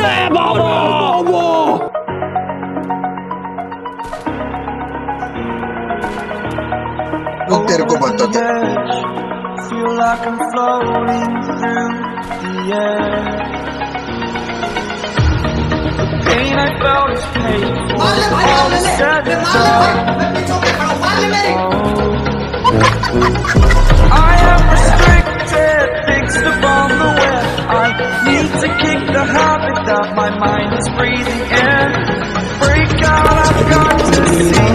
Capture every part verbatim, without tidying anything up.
Olé, Mauro! Non te raccomandato. Feel like I'm floating through the air. The pain I felt is painful. All is said and done. I am restricted, fixed upon the web. I need to kick the habit that my mind is breathing in. Break out, I've got to see.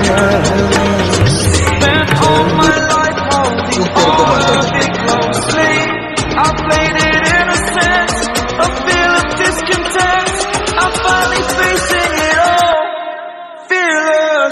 Spent all my life holding all of it closely. I played it innocent, a feel of discontent. I'm finally facing it all, fearless.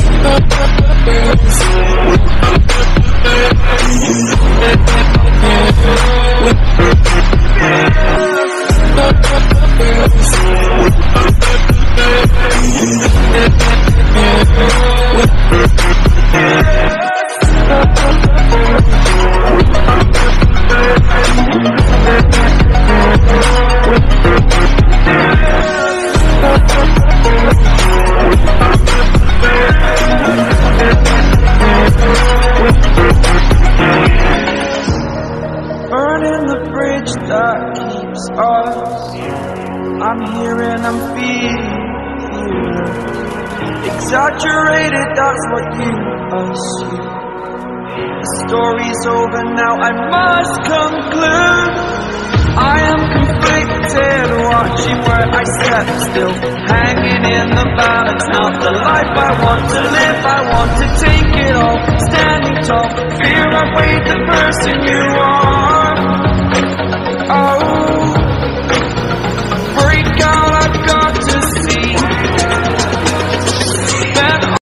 Burning the bridge that keeps us. I'm here and I'm feeling fearless. Exaggerated, that's what you assume. The story's over now, I must conclude. I am conflicted, watching where I step still, hanging in the balance. Not the life I want to live, I want to take it all. Standing tall, fear I weighed the person you are.